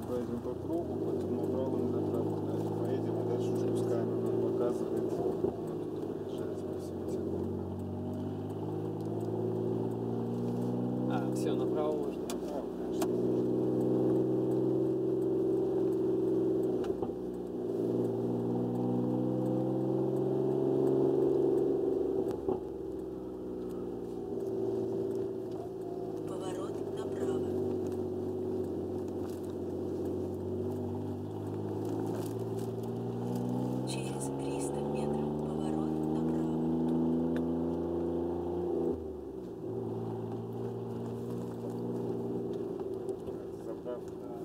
пройдем по кругу, потом направо направо дальше поедем, а дальше уже пускай она нам показывает, она тут выезжает по всему. А, все, направо можно. Направо, конечно. Через 300 метров поворот направо. Заправка.